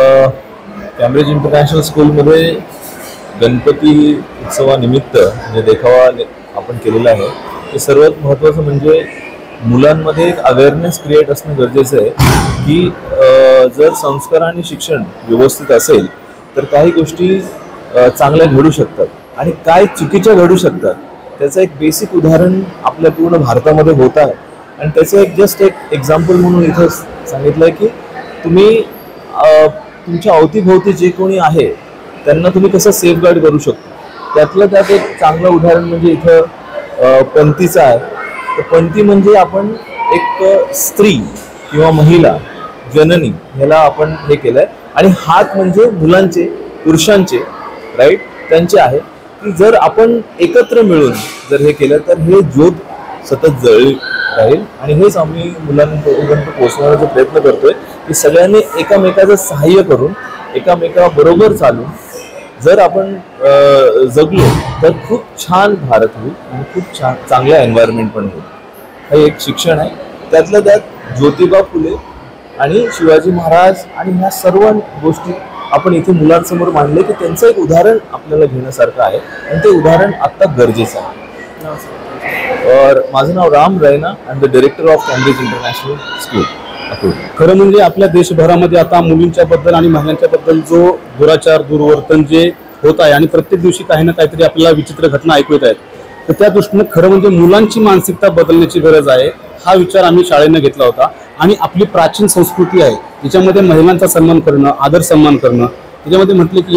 Cambridge international स्कूलमध्ये गणपती उत्सवानिमित्त जे देखावा आपण केलेला आहे ते सर्वात महत्त्वाचं म्हणजे मुलांमध्ये एक अवेअरनेस क्रिएट असणं गरजेचं आहे की जर संस्कार आणि शिक्षण व्यवस्थित असेल तर काही गोष्टी चांगल्या घडू शकतात आणि काय चुकीच्या घडू शकतात त्याचं एक बेसिक उदाहरण आपल्या पूर्ण भारतामध्ये होत आहे. आणि त्याचं एक जस्ट एक एक्झाम्पल म्हणून इथं सांगितलं आहे की तुम्ही तुमच्या अवतीभोवती जे कोणी आहे त्यांना तुम्ही कसं सेफगार्ड करू शकतो. त्यातलं त्यात एक चांगलं उदाहरण म्हणजे इथं पंथीचं आहे. तर पंथी म्हणजे आपण एक स्त्री किंवा महिला जननी ह्याला आपण हे केलं आहे आणि हात म्हणजे मुलांचे पुरुषांचे राईट त्यांचे आहे की जर आपण एकत्र मिळून जर हे केलं तर हे ज्योत सतत जळली राहील. आणि हेच आम्ही मुलांपर्यंत पोहोचवण्याचा प्रयत्न करतोय की सगळ्यांनी एकामेकाचं सहाय्य करून एकामेकाबरोबर चालून जर आपण जगलो तर खूप छान भारत होईल आणि खूप छान चांगलं एन्व्हायरमेंट पण होईल. हे एक शिक्षण आहे. त्यातलं त्यात ज्योतिबा फुले आणि शिवाजी महाराज आणि ह्या सर्व गोष्टी आपण इथे मुलांसमोर मांडले की त्यांचं एक उदाहरण आपल्याला घेण्यासारखं आहे आणि ते उदाहरण आत्ता गरजेचं आहे. और माझं नाव राम रैना आणि the director of Cambridge International school. खरं म्हणजे आपल्या देशभरामध्ये आता मुलींच्या बद्दल आणि महिलांच्या बद्दल जो दुराचार दुर्वर्तन जे होत आहे आणि प्रत्येक दिवशी काही ना काहीतरी आपल्याला विचित्र घटना ऐकू येत आहेत तर त्या दृष्टीने खरं म्हणजे मुलांची मानसिकता बदलण्याची गरज आहे. हा विचार आम्ही शाळेनं घेतला होता आणि आपली प्राचीन संस्कृती आहे त्याच्यामध्ये महिलांचा सन्मान करणं आदर सन्मान करणं त्याच्यामध्ये म्हटले की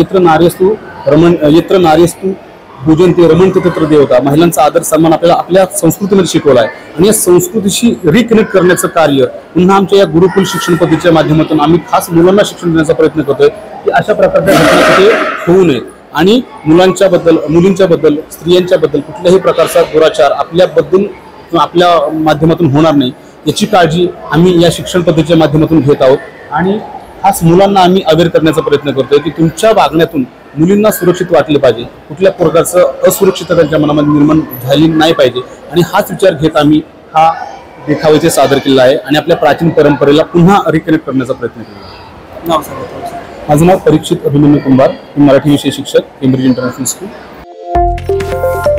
यत्र नार्यस्तु पूजन्ते रमन्ते तत्र देवता. महिलांचा आदर सन्मान आपल्याला आपल्या संस्कृतीमध्ये शिकवला आहे आणि या संस्कृतीशी रिकनेक्ट करण्याचं कार्य पुन्हा आमच्या या गुरुकुल शिक्षण पद्धतीच्या माध्यमातून आम्ही खास मुलांना शिक्षण देण्याचा प्रयत्न करतोय की अशा प्रकारच्या घटना तिथे होऊ नयेत आणि मुलींच्या बद्दल स्त्रियांच्या बद्दल कुठल्याही प्रकारचा दुराचार आपल्याबद्दल किंवा आपल्या माध्यमातून होणार नाही याची काळजी आम्ही या शिक्षण पद्धतीच्या माध्यमातून घेत आहोत. आणि खास मुलांना आम्ही अवेअर करण्याचा प्रयत्न करतोय की तुमच्या वागण्यातून मुलींना सुरक्षित वाटले पाहिजे कुठल्या प्रकारचं असुरक्षितता त्यांच्या मनामध्ये निर्माण झाली नाही पाहिजे आणि हाच विचार घेत आम्ही हा देखावा इथे सादर केला आहे आणि आपल्या प्राचीन परंपरेला पुन्हा रिकनेक्ट करण्याचा प्रयत्न केला आहे. माझं नाव परीक्षित अभिमन्यू कुंभार, मराठी विषय शिक्षक, केम्ब्रिज इंटरनॅशनल स्कूल.